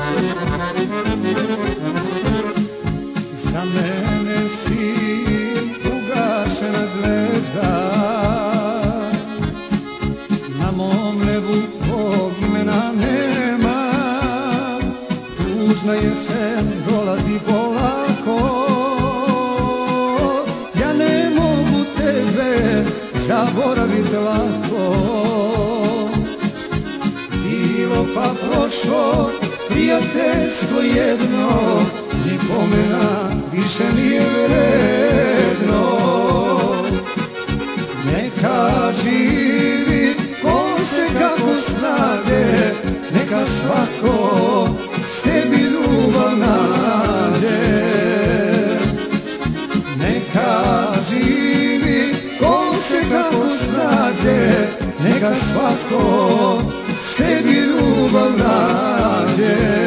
Za mene si ugašena zvezda, na mom nebu tvog imena nema. Tužna jesen dolazi polako, ja ne mogu tebe zaboravit lako. Bilo pa prošlo, prijateljstvo jedno, ni pomena više nije vredno. Neka živi ko se kako snađe, neka svako sebi ljubav nađe. Neka živi ko se kako snađe, neka svako sebi ljubav nađe.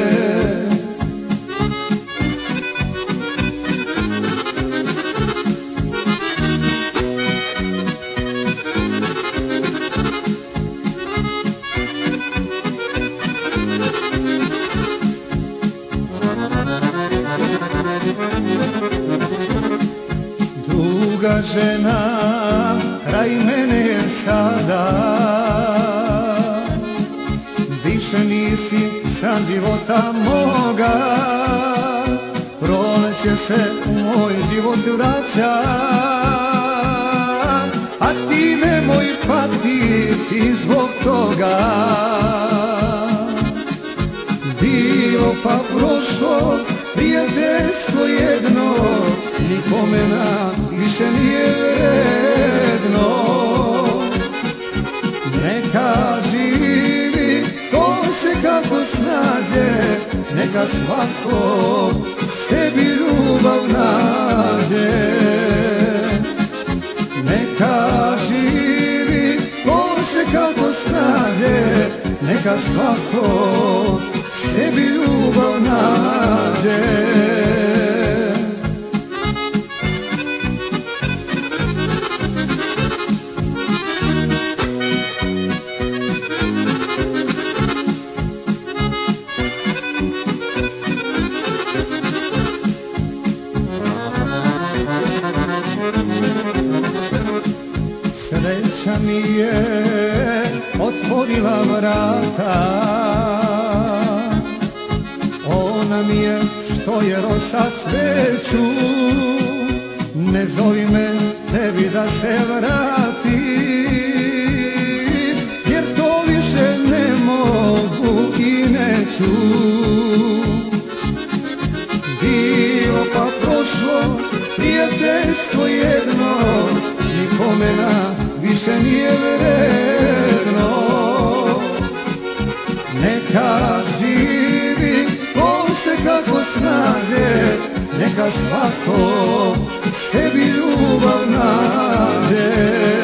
Druga žena kraj mene je sada, više nisi san života moga. Proleće se u moj život vraća, a ti nemoj patiti zbog toga. Bilo pa prošlo, prijateljstvo jedno, ni pomena više nije vredno. Neka živi ko se kako snađe, neka svako sebi ljubav nađe. Neka živi ko se kako snađe, neka svako sebi ljubav nađe. Sreća mi je otvorila vrata, ona mi je što je rosa cveću. Ne zovi me tebi da se vratim, jer to više ne mogu i neću. Bilo pa prošlo, prijateljstvo jedno, ni pomena više nije vredno. Neka živi ko se kako snađe, neka svako sebi ljubav nađe.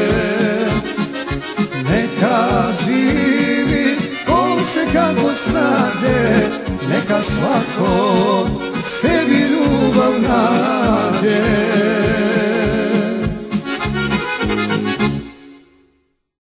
Neka živi ko se kako snađe, neka svako sebi ljubav nađe.